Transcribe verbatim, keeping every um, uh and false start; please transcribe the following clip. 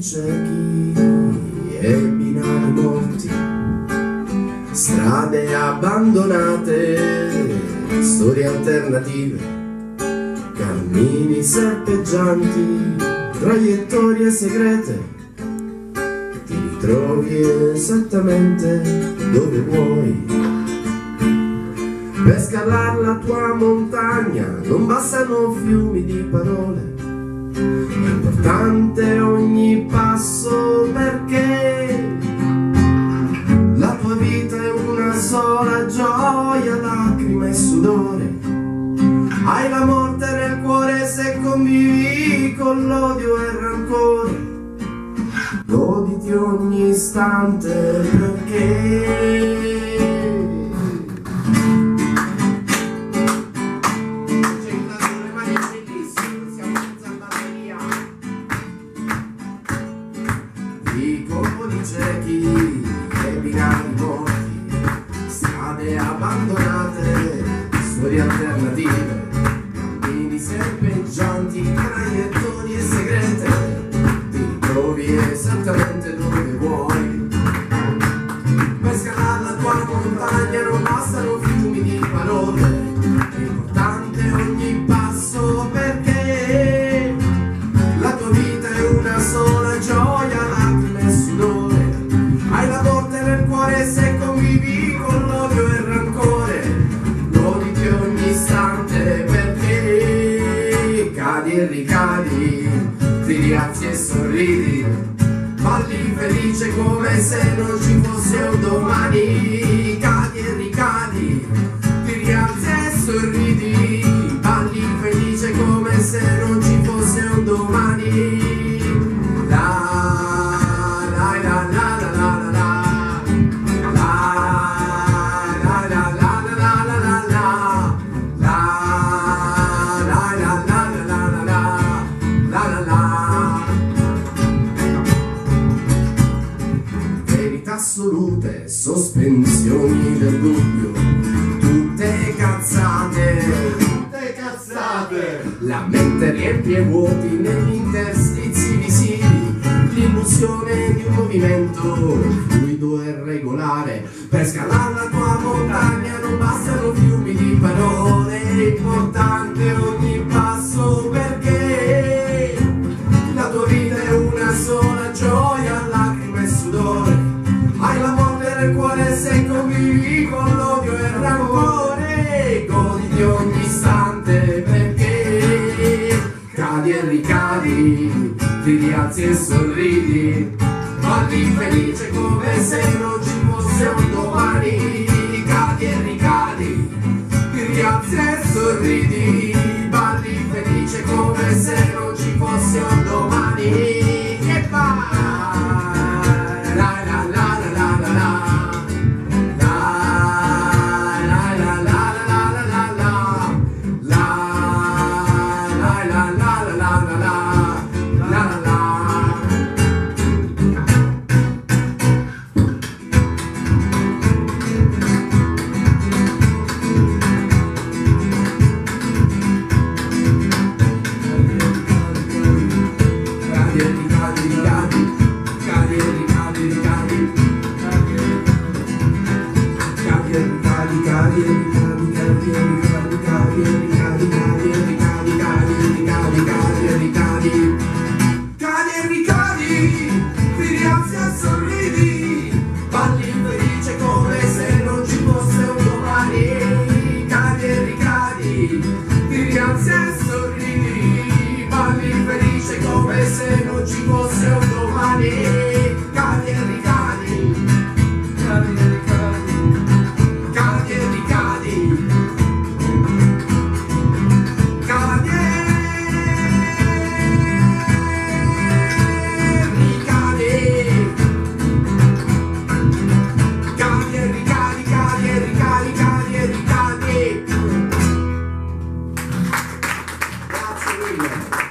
ciechi e binari morti, strade abbandonate, storie alternative, cammini serpeggianti, traiettorie segrete. Ti ritrovi esattamente dove vuoi. Per scalar la tua montagna non bastano fiumi di parole. È importante ogni passo, perché la tua vita è una sola gioia, lacrima e sudore. Hai la morte nel cuore se convivi con l'odio e il rancore. Goditi ogni istante, perché vicoli ciechi e binari morti, strade abbandonate, storie alternative, cammini serpeggianti, traiettorie segrete. Ti ritrovi esattamente dove vuoi. Per scalare la tua montagna non bastano fiumi di parole. È importante ogni passo, perché la tua vita è una sola gioia, hai la morte nel cuore se convivi con l'odio e il rancore. Goditi ogni istante, perché cadi e ricadi, ti rialzi e sorridi, balli felice come se non ci fosse un domani. Cadi e ricadi, ti rialzi e sorridi, balli felice come se non ci fosse un domani. Assolute, sospensioni del dubbio, tutte cazzate, tutte cazzate. La mente riempie vuoti negli interstizi visivi, l'illusione di un movimento fluido e regolare. Per scalare la tua montagna non bastano fiumi di parole. È importante ogni passo, perché la tua vita è una sola gioia, lacrima e sudore. Hai la morte nel cuore se convivi con l'odio e il rancore. Goditi ogni istante, perché cadi e ricadi, ti rialzi e sorridi, balli felice come se non ci fosse un domani. Cadi e ricadi, ti rialzi e sorridi, balli felice come se non ci fosse un domani. E vai! Se non ci fosse un domani. Cadi e ricadi, cadi e ricadi, cadi e ricadi, cadi e ricadi, cadi e ricadi, cadi e ricadi, cadi e ricadi. Grazie mille.